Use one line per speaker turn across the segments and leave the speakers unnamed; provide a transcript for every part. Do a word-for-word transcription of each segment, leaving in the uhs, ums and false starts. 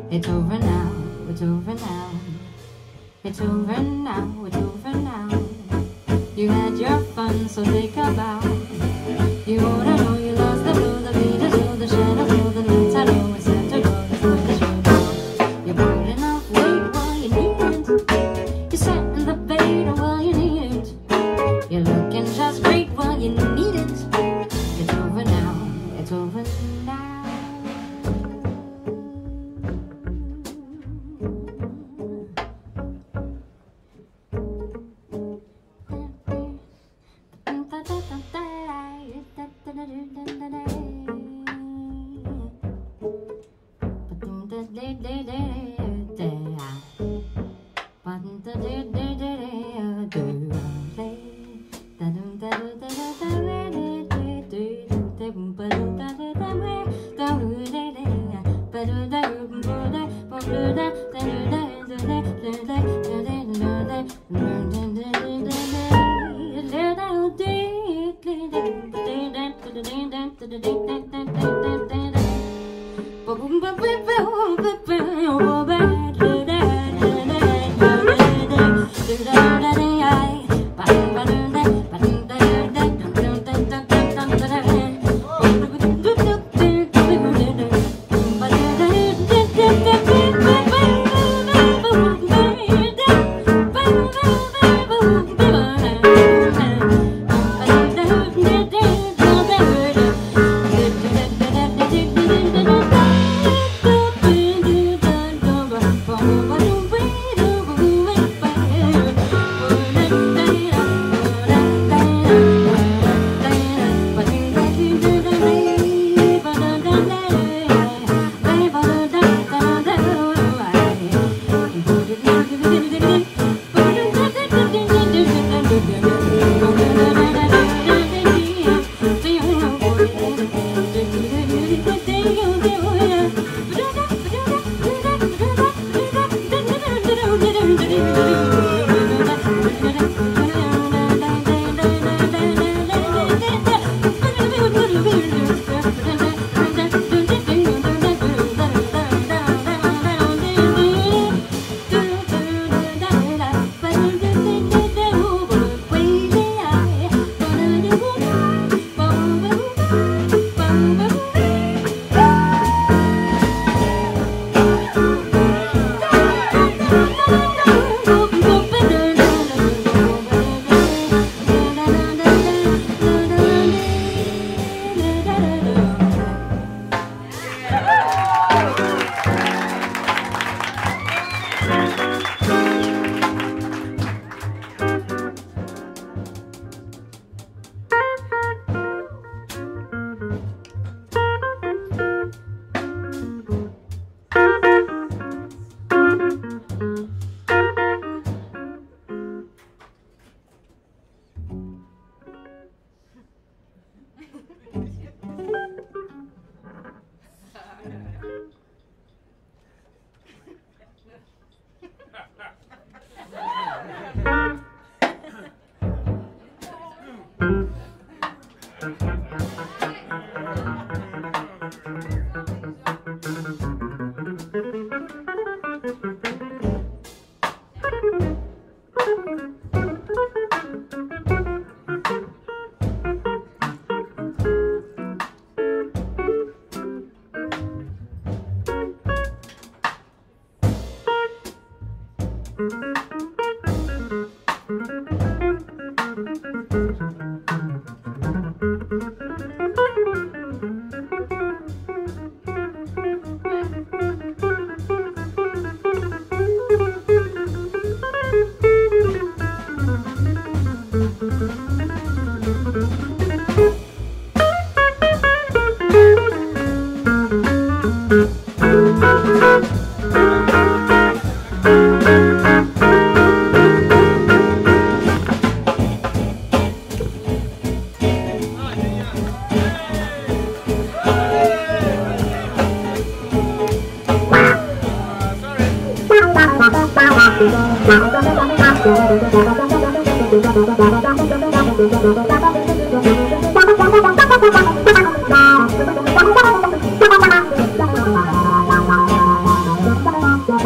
It's over now, it's over now. It's over now, it's over now. You had your fun, so take a bow. You wanna know you lost the blow, the beat is low, the shadows low, the nights are low, it's time to go, it's time to show down. You're putting off weight while you need it. You're setting the bait while you need it. You're looking just great while you need it. It's over now, it's over now.
Thank you.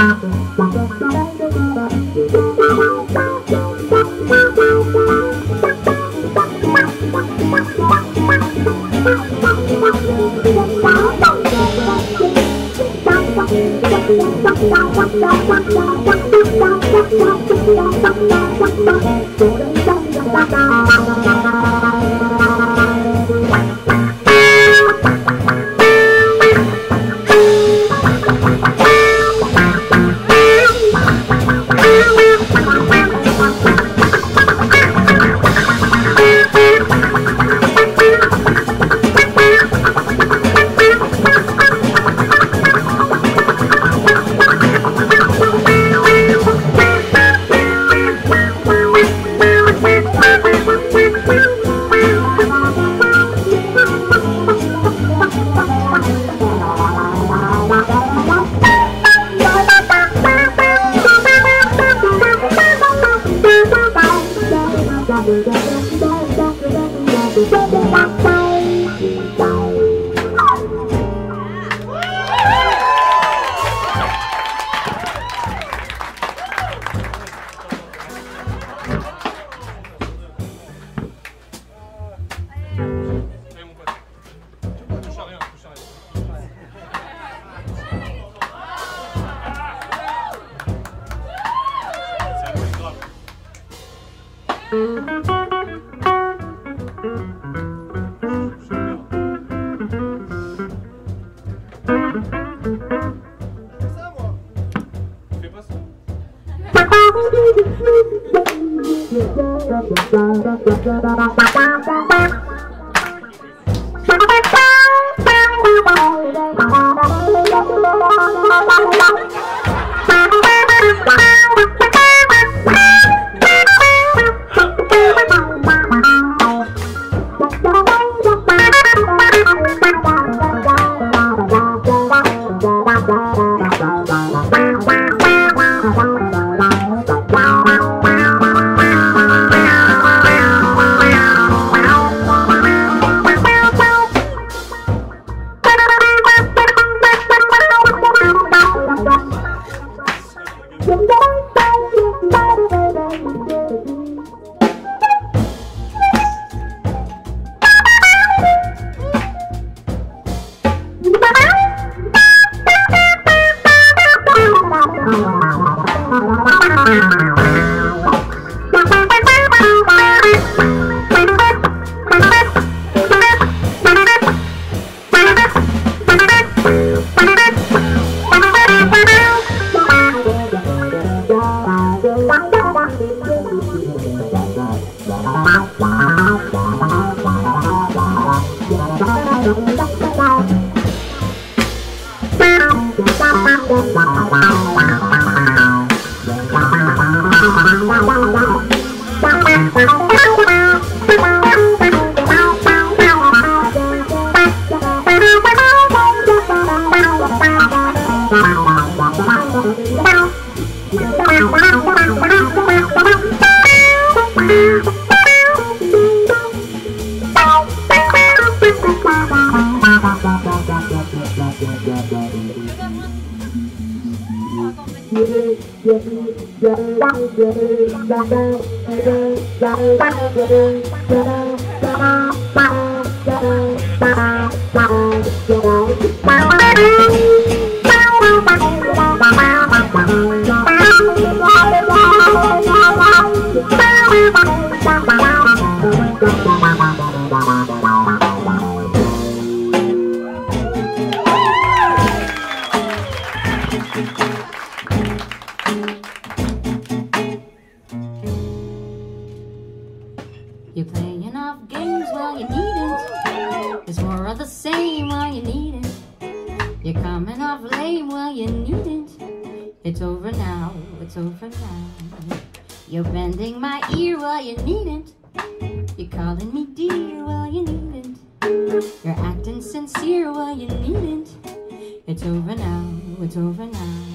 You're playing off games while you needn't. There's more of the same while you need it. You're coming off lame while you needn't. It's over now, it's over now. You're bending my ear while you needn't. You're calling me dear while you needn't. You're acting sincere while you needn't. It's over now, it's over now.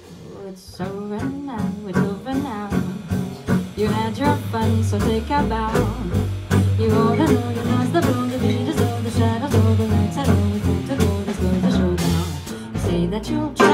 It's over now, it's over now. You had your fun, so take a bow. You ought to know you lost the blow, the beat is over, the shadows over, the lights had always got to go, this goes the showdown. You say that you'll